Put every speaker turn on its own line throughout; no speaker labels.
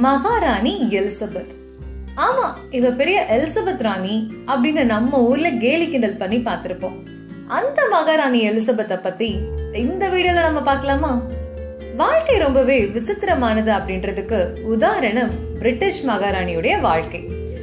மகாராணி எலிசபெத். ஆமா, இவ பெரிய எலிசபெத் ராணி அப்படின்னு நம்ம ஊர்ல கேலி கிண்டல் பண்ணி பார்த்திருப்போம். அந்த மகாராணி எலிசபெத்தை பத்தி இந்த வீடியோல நம்ம பார்க்கலாமா? வாழ்க்கை ரொம்பவே விசித்திரமானது அப்படின்றதுக்கு உதாரணம் பிரிட்டிஷ் மகாராணியுடைய வாழ்க்கை.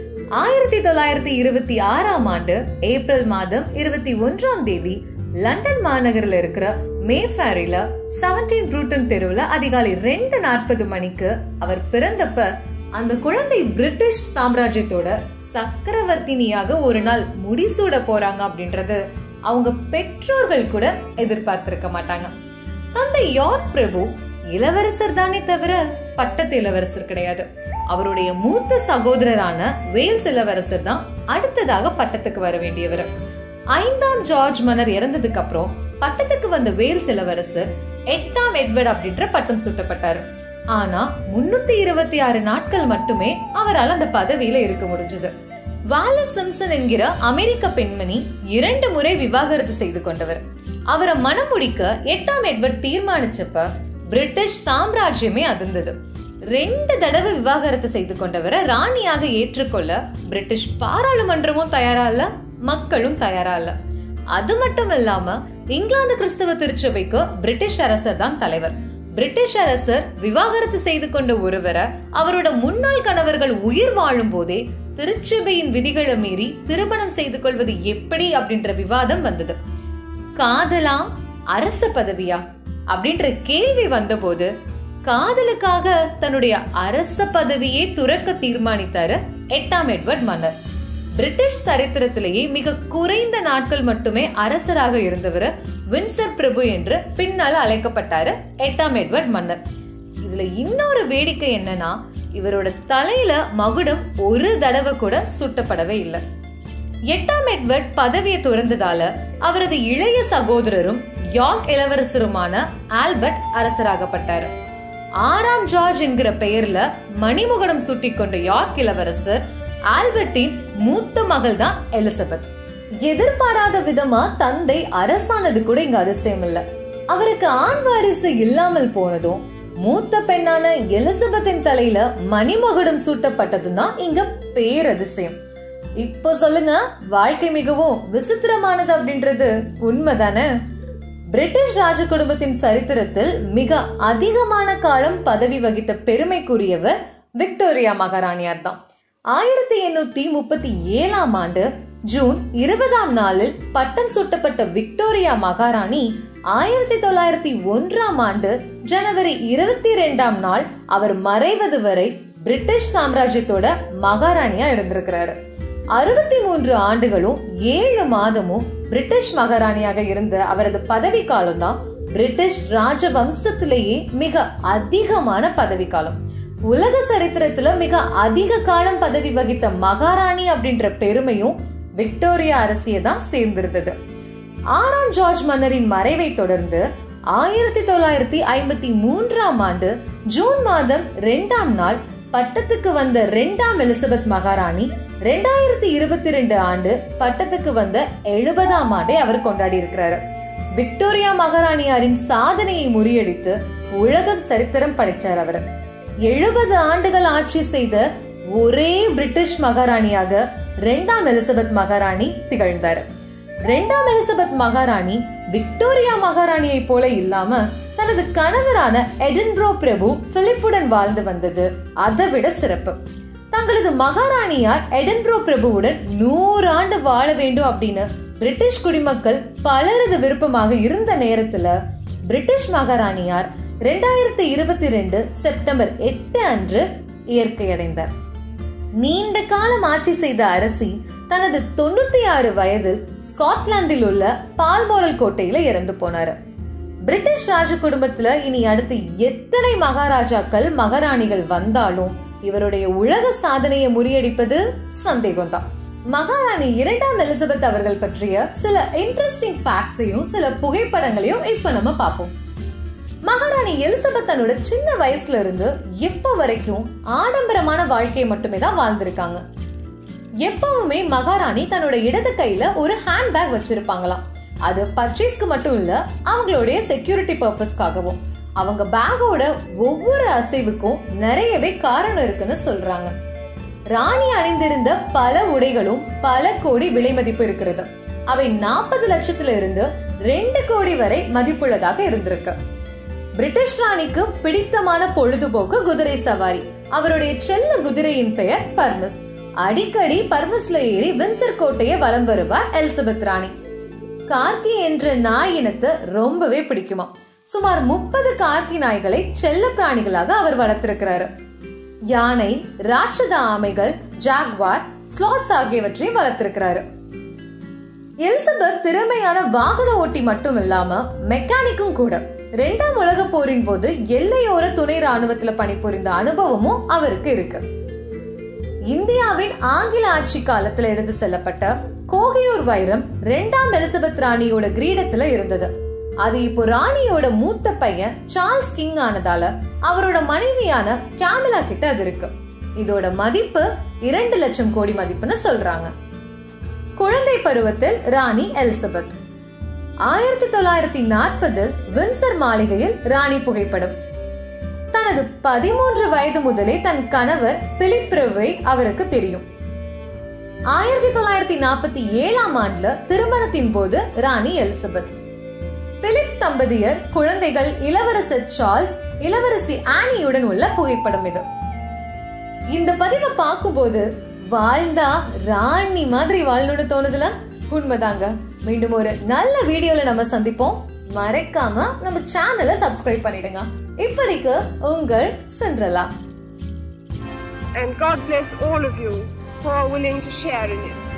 1926ஆம் ஆண்டு ஏப்ரல் மாதம் 21ஆம் தேதி லண்டன் மாநகரில் இருக்கிற மேஃபேரில 17 ப்ரூட்டன் தெருவுல அதிகாலை 2:40 மணிக்கு அவர் பிறந்தப்ப அந்த குழந்தை பிரிட்டிஷ் சாம்ராஜ்யத்தோட சக்கரவர்த்தினியாக ஒரு நாள் முடிசூட போறாங்க அப்படின்றது அவங்க பெற்றோர்கள் கூட எதிர்பார்த்திருக்க மாட்டாங்க. தந்தை யார்க் பிரபு இளவரசர் தானே தவிர பட்டத்து இளவரசர் கிடையாது. அவருடைய மூத்த சகோதரரான வேல்ஸ் இளவரசர் தான் அடுத்ததாக பட்டத்துக்கு வர வேண்டியவர். 5ஆம் ஜார்ஜ் மன்னர் இறந்ததுக்கு அப்புறம் பட்டத்துக்கு வந்த வேல்ஸ் இளவரசர் 8ஆம் எட்வர்ட் அப்படின்ற பட்டம் சூட்டப்பட்டாரு. ஆனா 326 நாட்கள் மட்டுமே அவரால் அந்த பதவியில இருக்க முடிஞ்சது. வாலஸ் சிம்சன் என்கிற அமெரிக்க பெண்மணி 2 முறை விவாகரத்து செய்து கொண்டவர். அவரை மனம் முடிக்க 8ஆம் எட்வர்ட் தீர்மானிச்சப்ப பிரிட்டிஷ் சாம்ராஜ்யமே அதிர்ந்தது. 2 தடவை விவாகரத்து செய்து கொண்டவரை ராணியாக ஏற்றுக்கொள்ள பிரிட்டிஷ் பாராளுமன்றமும் தயாரா இல்ல, மக்களும் தயாரா இல்ல. அது மட்டும் இல்லாம இங்கிலாந்து கிறிஸ்தவ திருச்சபைக்கு பிரிட்டிஷ் அரசர் தான் தலைவர். பிரிட்டிஷ் அரசர் விவாகரத்து செய்து கொண்ட ஒருவரை அவரோட முன்னாள் கணவர்கள் உயிர் வாழும் போதே திருச்சபையின் விதிகளை மீறி திருமணம் செய்து கொள்வது எப்படி அப்படின்ற விவாதம் வந்தது. காதலா அரச பதவியா அப்படின்ற கேள்வி வந்தபோது காதலுக்காக தன்னுடைய அரச பதவியே துறக்க தீர்மானித்தாரு 8ஆம் எட்வர்ட் மன்னர். பிரிட்டிஷ் சரித்திரத்திலேயே மிக குறைந்த நாட்கள் மட்டுமே அரசராக இருந்தவர் வின்சர் பிரபு என்று பின்னால் அழைக்கப்பட்டாரு 8ஆம் எட்வர்ட் மன்னர். இதுல இன்னொரு வேடிக்கை என்னன்னா, இவரோட தலையில மகுடம் ஒரு தடவை கூட சூட்டப்படவே இல்லை. 8ஆம் எட்வர்ட் பதவியை துறந்ததால அவரது இளைய சகோதரரும் யார்க் இளவரசருமான ஆல்பர்ட் அரசராகப்பட்டாரு. 6ஆம் ஜார்ஜ் என்கிற பெயர்ல மணிமுகடம் சூட்டிக் கொண்ட யார்க் இளவரசர் ஆல்பர்ட்டின் மூத்த மகள் தான் எலிசபெத். எதிர்பாராத விதமா தந்தை அரசானது கூட இங்க அதிசயம் இல்ல. அவருக்கு ஆண் வாரிசு இல்லாமல் போனதும் மூத்த பெண்ணான எலிசபெத்தின் தலையில மணிமகுடம் சூட்டப்பட்டதும் தான் இங்க பேரதிசயம். இப்போ சொல்லுங்க, வாழ்க்கை மிகவும் விசித்திரமானது அப்படின்றது உண்மைதானே? பிரிட்டிஷ் ராஜ குடும்பத்தின் சரித்திரத்தில் மிக அதிகமான காலம் பதவி வகித்த பெருமைக்குரியவர் விக்டோரியா மகாராணியார் தான். 1837ஆம் ஆண்டு ஜூன் 20ஆம் நாளில் பட்டம் சூட்டப்பட்ட விக்டோரியா மகாராணி 1901ஆம் ஆண்டு ஜனவரி 22ஆம் நாள் அவர் மறைவது வரை பிரிட்டிஷ் சாம்ராஜ்யத்தோட மகாராணியா இருந்திருக்கிறாரு. 63 ஆண்டுகளும் 7 மாதமும் பிரிட்டிஷ் மகாராணியாக இருந்த அவரது பதவி காலம் தான் பிரிட்டிஷ் ராஜ வம்சத்திலேயே மிக அதிகமான பதவி காலம். உலக சரித்திரத்துல மிக அதிக காலம் பதவி வகித்த மகாராணி அப்படின்ற பெருமையும் விக்டோரியா அரசியை தான் சேர்ந்திருந்தது. 6ஆம் ஜார்ஜ் மன்னரின் மறைவை தொடர்ந்து 1953ஆம் ஆண்டு ஜூன் மாதம் 2ஆம் நாள் பட்டத்துக்கு வந்த 2ஆம் எலிசபெத் மகாராணி 2022 ஆண்டு பட்டத்துக்கு வந்த 70ஆம் ஆண்டை அவர் கொண்டாடி இருக்கிறாரு. விக்டோரியா மகாராணியாரின் சாதனையை முறியடித்து உலக சரித்திரம் படைச்சார். அவர் 70 ஆண்டுகள் ஆட்சி செய்த ஒரே பிரிட்டிஷ் மகாராணியாக 2ஆம் எலிசபெத் மகாராணி திகழ்ந்தார். 2ஆம் எலிசபெத் மகாராணி விக்டோரியா மகாராணியை போல இல்லாம தனது கணவரான எடின்பரோ பிரபு பிலிப்புடன் வாழ்ந்து வந்தது அதை விட சிறப்பு. தங்களது மகாராணியார் எடின்பரோ பிரபுவுடன் 100 ஆண்டு வாழ வேண்டும் அப்படின்னு பிரிட்டிஷ் குடிமக்கள் பலரது விருப்பமாக இருந்த நேரத்துல பிரிட்டிஷ் மகாராணியார் 2022 செப்டம்பர் 8 அன்று இயற்கை அடைந்தார். நீண்ட காலம் ஆட்சி செய்த அரசி தனது 96 வயதில் ஸ்காட்லாந்தில் உள்ள பால்மோரல் கோட்டையில இறந்து போனாரு. பிரிட்டிஷ் ராஜ குடும்பத்துல இனி அடுத்து எத்தனை மகாராஜாக்கள் மகாராணிகள் வந்தாலும் இவருடைய உலக சாதனையை முறியடிப்பது சந்தேகம்தான். மகாராணி 2ஆம் எலிசபெத் அவர்கள் பற்றிய சில இன்ட்ரெஸ்டிங் ஃபேக்ட்ஸையும் சில புகைப்படங்களையும் இப்ப நம்ம பார்ப்போம். மகாராணி எலிசபெத் தன்னோட சின்ன வயசுல இருந்து இப்ப வரைக்கும் ஆடம்பரமான வாழ்க்கையை மட்டுமே தான் வாழ்ந்திருக்காங்க. எப்பவுமே மகாராணி தன்னோட இடது கையில ஒரு ஹேண்ட்பேக் வச்சிருப்பாங்களாம். அது பர்ச்சேஸ்க்கு மட்டும் இல்ல, அவங்களுடைய செக்யூரிட்டி பர்பஸ்க்காகவும். அவங்க பேக்கோட ஒவ்வொரு அசைவுக்கும் நிறையவே காரணம் இருக்குன்னு சொல்றாங்க. ராணி அணிந்திருந்த பல உடைகளும் பல கோடி விலை மதிப்பு இருக்கிறது. அவை 40 லட்சத்துல இருந்து 2 கோடி வரை மதிப்புள்ளதாக இருந்திருக்கு. பிரிட்டிஷ் ராணிக்கு பிடித்தமான பொழுதுபோக்கு குதிரை சவாரி. அவருடைய செல்ல குதிரையின் பெயர் பர்மஸ். அடிக்கடி பர்மஸ்ல ஏறி வின்சர் கோட்டையை வலம் வருவார் எலிசபெத் ராணி. கார்கி என்ற நாய் இனத்தை ரொம்பவே பிடிக்குமா. சுமார் 30 கார்கி நாய்களை செல்ல பிராணிகளாக அவர் வளர்த்திருக்கிறாரு. யானை, ராட்சத ஆமைகள், ஜாக்வார், ஸ்லாத்ஸ் ஆகியவற்றையும் வளர்த்திருக்கிறாரு. எலிசபெத் திறமையான வாகன ஓட்டி மட்டும் இல்லாம மெக்கானிக்கும் கூட. 2ஆம் உலக போரின் போது எல்லையோர துணை ராணுவத்துல பணிபுரிந்த அனுபவமும் அவருக்கு இருக்கு. இந்தியாவின் ஆங்கில ஆட்சி காலத்துல எடுத்து செல்லப்பட்ட கோகினூர் வைரம் 2ஆம் எலிசபெத் ராணியோட கிரீடத்துல இருந்தது. அது இப்போ ராணியோட மூத்த பையன் சார்ல்ஸ் கிங் ஆனதால அவரோட மனைவியான கேமிலா கிட்ட அது இருக்கு. இதோட மதிப்பு 2 லட்சம் கோடி மதிப்புன்னு சொல்றாங்க. குழந்தை பருவத்தில் ராணி எலிசபெத். 1940 வின்சர் மாளிகையில் ராணி புகைப்படம். தனது 13 வயது முதலே தன் கணவர் பிலிப் அவருக்கு தெரியும். 1947ஆம் ஆண்டுல திருமணத்தின் போது ராணி எலிசபெத். பிலிப் தம்பதியர், குழந்தைகள், இளவரசர் சார்ல்ஸ், இளவரசி ஆனியுடன் உள்ள புகைப்படம் இது. இந்த பதிவை பார்க்கும்போது வாழ்ந்தா ராணி மாதிரி வாழணும்னு தோணுதுல? உண்மைதாங்க. மீண்டும் ஒரு நல்ல வீடியோல நம்ம சந்திப்போம். மறக்காம நம்ம சேனலை சப்ஸ்கிரைப் பண்ணிடுங்க. இப்படிக்கு உங்கள் Cinderella.
And God bless all of you who are willing to share in it.